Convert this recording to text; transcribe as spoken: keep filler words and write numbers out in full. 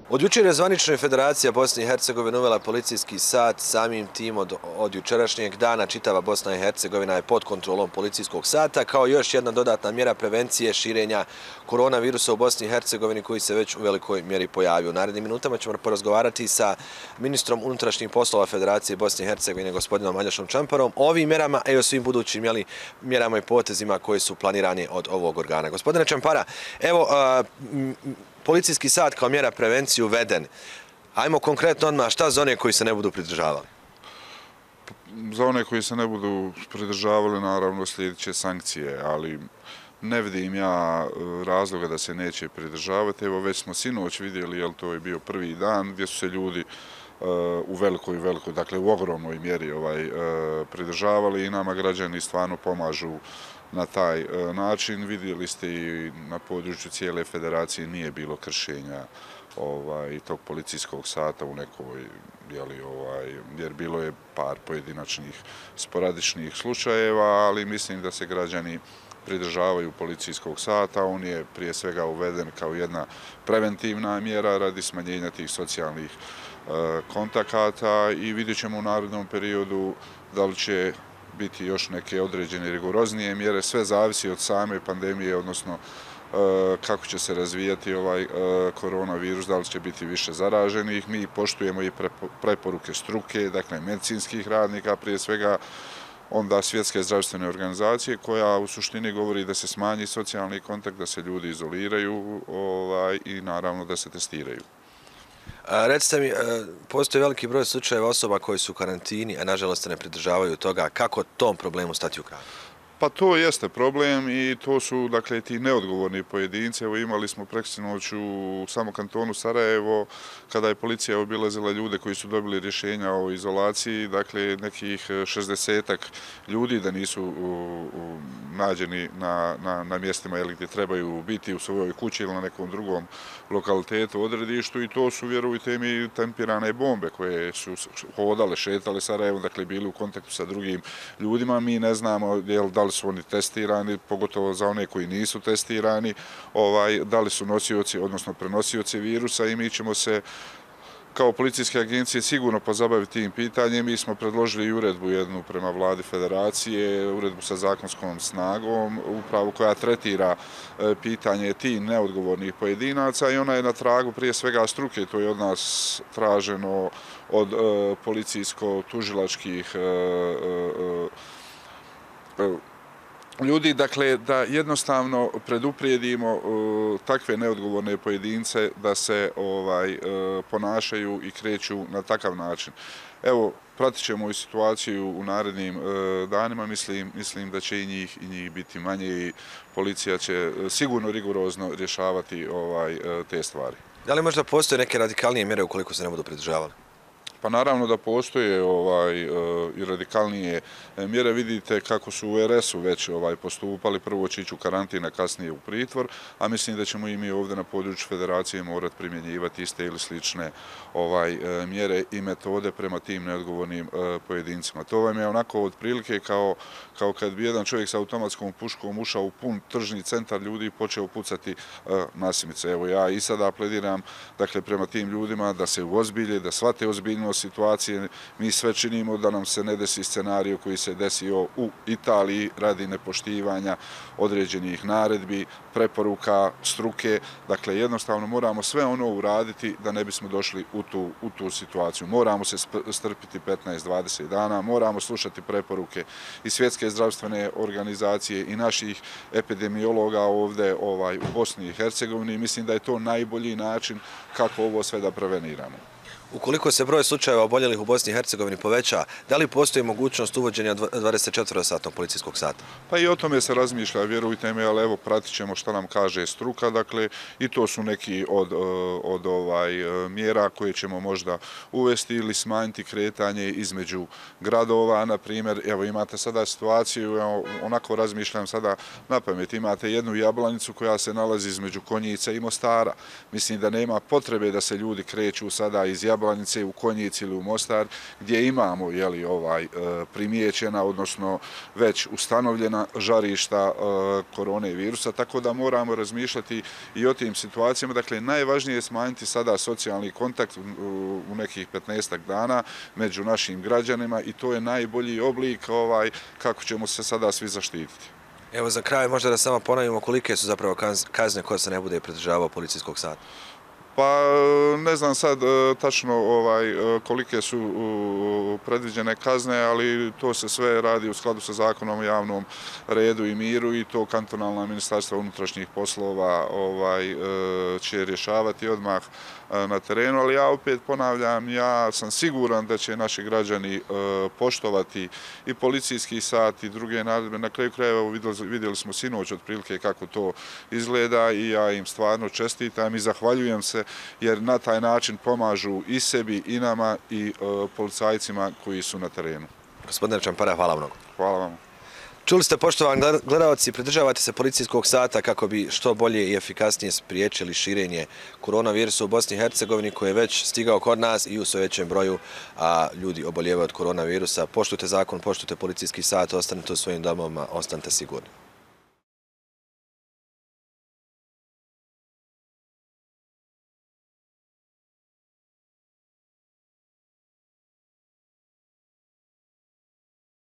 Od jučer je zvanično Federacija Bosne i Hercegovine uvela policijski sat, samim tim od, od jučerašnjeg dana čitava Bosna i Hercegovina je pod kontrolom policijskog sata, kao još jedna dodatna mjera prevencije širenja koronavirusa u Bosni i Hercegovini koji se već u velikoj mjeri pojavio. U narednim minutama ćemo porazgovarati sa ministrom unutrašnjih poslova Federacije Bosne i Hercegovine, gospodinom Aljošom Čamparom, o ovim mjerama, a i o svim budućim jeli, mjerama i potezima koji su planirani od ovog organa. Gospodine Čampara, evo, a, m, policijski sat kao mjera prevencije uveden. Ajmo konkretno odmah, šta za one koji se ne budu pridržavali? Za one koji se ne budu pridržavali, naravno, slijedit će sankcije, ali ne vidim ja razloga da se neće pridržavati. Evo, već smo sinoć vidjeli, jer to je bio prvi dan, gdje su se ljudi u velikoj, velikoj, dakle u ogromnoj mjeri ovaj, pridržavali i nama građani stvarno pomažu na taj način. Vidjeli ste i na području cijele federacije nije bilo kršenja ovaj, tog policijskog sata u nekoj, jeli, ovaj, jer bilo je par pojedinačnih sporadičnih slučajeva, ali mislim da se građani pridržavaju policijskog sata. On je prije svega uveden kao jedna preventivna mjera radi smanjenja tih socijalnih e, kontakata i vidjet ćemo u narednom periodu da li će biti još neke određene rigoroznije mjere. Sve zavisi od same pandemije, odnosno e, kako će se razvijati ovaj e, koronavirus, da li će biti više zaraženih. Mi poštujemo i preporuke struke, dakle medicinskih radnika prije svega, onda Svjetske zdravstvene organizacije koja u suštini govori da se smanji socijalni kontakt, da se ljudi izoliraju ovaj, i naravno da se testiraju. A, recite mi, postoji veliki broj slučajeva osoba koji su u karantini, a nažalost se ne pridržavaju toga. Kako tom problemu stati u kraj? Pa to jeste problem i to su, dakle, ti neodgovorni pojedinci. Evo, imali smo preksinoć u samo kantonu Sarajevo, kada je policija obilazila ljude koji su dobili rješenja o izolaciji, dakle, nekih šezdesetak ljudi da nisu u, u, nađeni na, na, na mjestima jel, gdje trebaju biti u svojoj kući ili na nekom drugom lokalitetu, odredištu i to su, vjerujte mi, tempirane bombe koje su hodale, šetale Sarajevom, dakle, bili u kontaktu sa drugim ljudima. Mi ne znamo jel, da li su oni testirani, pogotovo za one koji nisu testirani, ovaj, da li su nosioci, odnosno prenosioci virusa i mi ćemo se kao policijske agencije sigurno pozabaviti tim pitanjem. Mi smo predložili i uredbu jednu prema vladi federacije, uredbu sa zakonskom snagom, upravo koja tretira pitanje tih neodgovornih pojedinaca i ona je na tragu prije svega struke, to je od nas traženo od policijsko-tužilačkih ljudi, dakle, da jednostavno preduprijedimo uh, takve neodgovorne pojedince da se ovaj, uh, ponašaju i kreću na takav način. Evo, pratit ćemo i situaciju u narednim uh, danima, mislim, mislim da će i njih, i njih biti manje i policija će uh, sigurno rigorozno rješavati ovaj, uh, te stvari. Da li možda postoje neke radikalnije mjere ukoliko se ne budu pridržavali? Pa naravno da postoje ovaj, i radikalnije mjere. Vidite kako su u er esu već ovaj, postupali, prvo će ići u karantin, a kasnije u pritvor, a mislim da ćemo i mi ovdje na području federacije morati primjenjivati iste ili slične ovaj, mjere i metode prema tim neodgovornim pojedincima. To vam je onako otprilike kao, kao kad bi jedan čovjek sa automatskom puškom ušao u pun tržni centar ljudi i počeo pucati nasimice. Evo ja i sada plediram dakle, prema tim ljudima da se uozbilje, da shvate ozbiljnost situacije. Mi sve činimo da nam se ne desi scenarij koji se desio u Italiji radi nepoštivanja određenih naredbi, preporuka, struke. Dakle, jednostavno moramo sve ono uraditi da ne bismo došli u tu, u tu situaciju. Moramo se strpiti petnaest do dvadeset dana, moramo slušati preporuke i Svjetske zdravstvene organizacije i naših epidemiologa ovdje ovaj, u Bosni i Hercegovini. Mislim da je to najbolji način kako ovo sve da preveniramo. Ukoliko se broj slučajeva oboljelih u Bosni i Hercegovini poveća, da li postoji mogućnost uvođenja dvadesetčetvorosatnog policijskog sata? Pa i o tome se razmišlja, vjerujte mi, ali evo pratit ćemo šta nam kaže struka, dakle i to su neki od, od ovaj, mjera koje ćemo možda uvesti ili smanjiti kretanje između gradova, na primjer, evo imate sada situaciju, evo, onako razmišljam sada na pamet, imate jednu Jablanicu koja se nalazi između Konjica i Mostara. Mislim da nema potrebe da se ljudi kreću sada iz iz Jablanice u Konjic ili u Mostar, gdje imamo jeli, ovaj, primijećena, odnosno već ustanovljena žarišta korone virusa, tako da moramo razmišljati i o tim situacijama. Dakle, najvažnije je smanjiti sada socijalni kontakt u nekih petnaestak dana među našim građanima i to je najbolji oblik ovaj, kako ćemo se sada svi zaštititi. Evo za kraj možda da samo ponovimo kolike su zapravo kazne koje se ne bude pridržavao policijskog sata. Pa ne znam sad tačno ovaj, kolike su predviđene kazne, ali to se sve radi u skladu sa zakonom o javnom redu i miru i to kantonalna ministarstva unutrašnjih poslova ovaj, će rješavati odmah na terenu, ali ja opet ponavljam, ja sam siguran da će naši građani poštovati i policijski sat i druge naredbe. Na kraju krajeva vidjeli smo sinoć otprilike kako to izgleda i ja im stvarno čestitam i zahvaljujem se jer na taj način pomažu i sebi i nama i policajcima koji su na terenu. Gospodine Čampara, hvala mnogo. Hvala vam. Čuli ste, poštovani gledalci, pridržavate se policijskog sata kako bi što bolje i efikasnije spriječili širenje koronavirusa u Bosni i Hercegovini koji je već stigao kod nas i u sve većem broju a ljudi oboljevaju od koronavirusa. Poštujte zakon, poštujte policijski sat, ostanite u svojim domovima, ostanite sigurni.